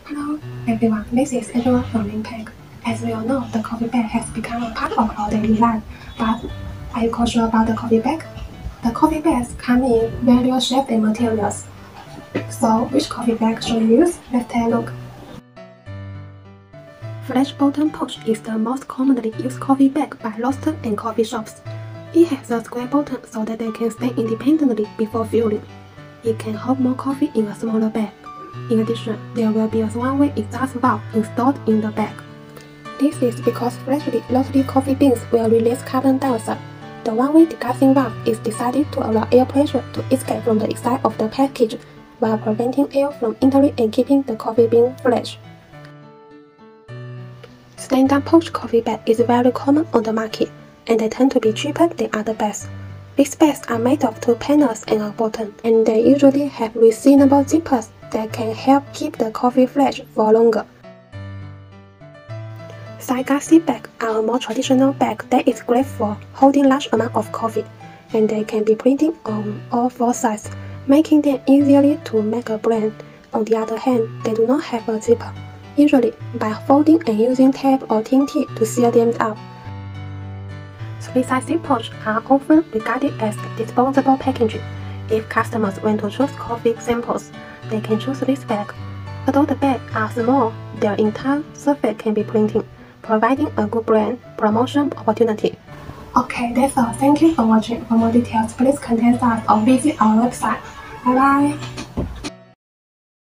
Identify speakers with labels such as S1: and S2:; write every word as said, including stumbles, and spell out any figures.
S1: Hello everyone, this is Afterward from Impact. As we all know, the coffee bag has become a part of our daily life. But are you cautious about the coffee bag? The coffee bags come in various shapes and materials. So, which coffee bag should you use? Let's take a look. Flash bottom pouch is the most commonly used coffee bag by roasters and coffee shops. It has a square bottom so that they can stand independently before filling. It can hold more coffee in a smaller bag. In addition, there will be a one-way exhaust valve installed in the bag. This is because freshly roasted coffee beans will release carbon dioxide. The one-way degassing valve is designed to allow air pressure to escape from the inside of the package, while preventing air from entering and keeping the coffee bean fresh. Standard pouch coffee bag is very common on the market, and they tend to be cheaper than other bags. These bags are made of two panels and a bottom, and they usually have reasonable zippers that can help keep the coffee fresh for longer. Side gasket bags are a more traditional bag that is great for holding large amounts of coffee, and they can be printed on all four sides, making them easier to make a blend. On the other hand, they do not have a zipper, usually by folding and using tape or tin tip to seal them up. Three-sided pouches are often regarded as disposable packaging. If customers want to choose coffee samples, they can choose this bag. Although the bags are small, their entire surface can be printed, providing a good brand promotion opportunity. Okay, that's all. Thank you for watching. For more details, please contact us or visit our website. Bye bye.